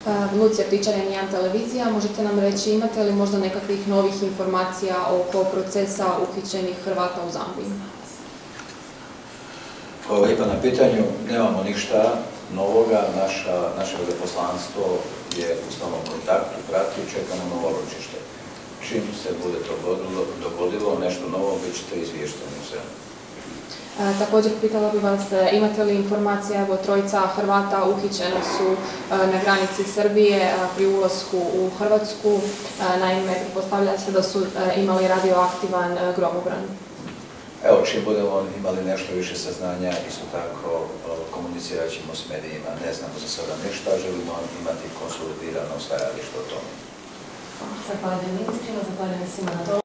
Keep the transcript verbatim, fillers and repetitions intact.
Lucija Tičar, N jedan televizija. Možete nam reći, imate li možda nekakvih novih informacija oko procesa uhićenih Hrvata u Zambiji? Hvala lijepa na pitanju. Nemamo ništa novoga. Naše veleposlanstvo je u stalnom kontaktu, prati i čekamo novo ročište. Čim se bude to dogodilo, nešto novo, bit ćete izvješteni sve. Također pitala bi vas, imate li informacija, evo trojica Hrvata uhićena su na granici Srbije pri ulasku u Hrvatsku. Naime, pretpostavlja se da su imali radioaktivan gromobran. Evo, čim budemo imali nešto više saznanja, isto tako komunicirat ćemo s medijima. Ne znamo za sada ništa, želimo imati konsolidirano stajalište o tome. Zahvaljujem ministrima, zahvaljujem svima na to.